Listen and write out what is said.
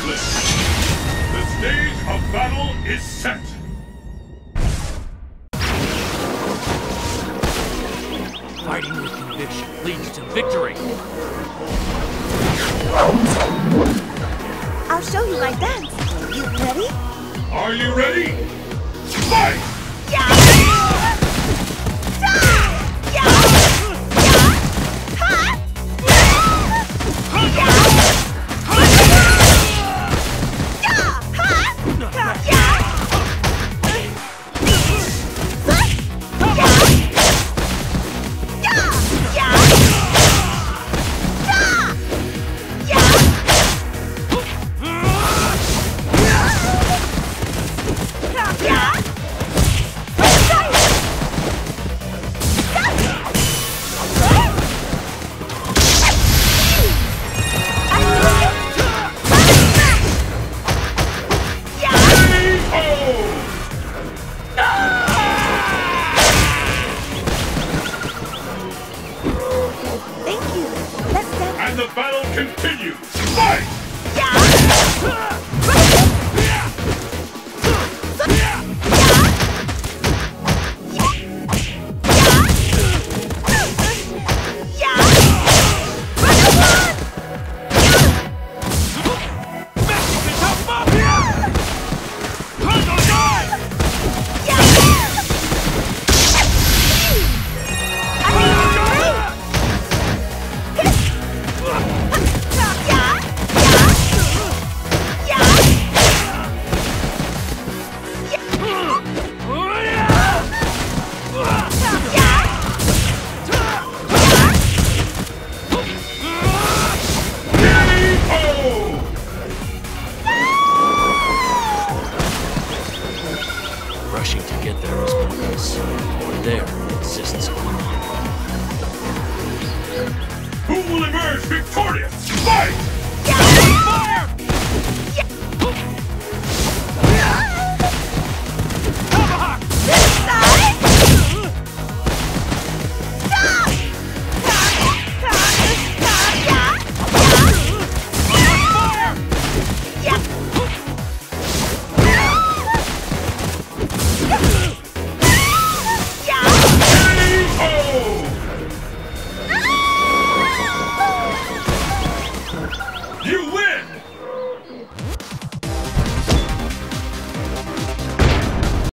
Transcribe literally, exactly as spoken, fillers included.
cliff. The stage of battle is set. Fighting with conviction leads to victory. I'll show you my dance. You ready? Are you ready? Fight! And the battle continues! Fight! Rushing to get there is pointless. Or there exists only one. Who will emerge victorious? Fight!